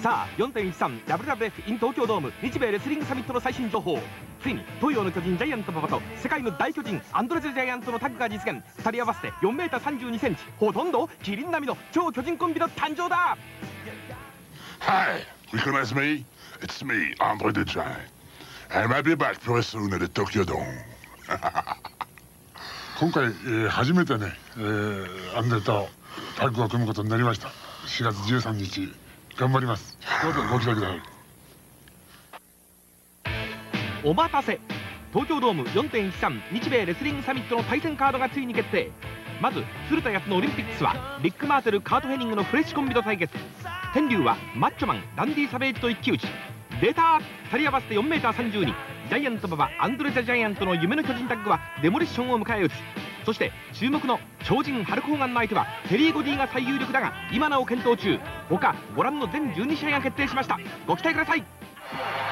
さあ 4.13WWF in 東京ドーム日米レスリングサミットの最新情報。ついに東洋の巨人ジャイアント馬場と世界の大巨人アンドレゼ・ジャイアントのタッグが実現。2人合わせて 4m32cm、ほとんどキリン並みの超巨人コンビの誕生だ。 Hi, recognize me? It's me, Andre the Giant. And I'll be back very soon at the Tokyo Dome. 今回、初めてね、アンデレとタッグを組むことになりました。4月13日頑張ります。どうぞご期待ください。 お待たせ、東京ドーム 4.13 日米レスリングサミットの対戦カードがついに決定。まず鶴田康のオリンピックスはリック・マーテル、カート・ヘニングのフレッシュコンビと対決。天竜はマッチョマン、ダンディ・サベージと一騎打ち。出た、2人合わせて 4m32、ジャイアント馬場アンドレ・ザ・ジャイアントの夢の巨人タッグはデモリッションを迎え撃つ。そして注目の超人ハルク・ホーガンの相手はテリー・ゴディが最有力だが今なお検討中。他ご覧の全12試合が決定しました。ご期待ください。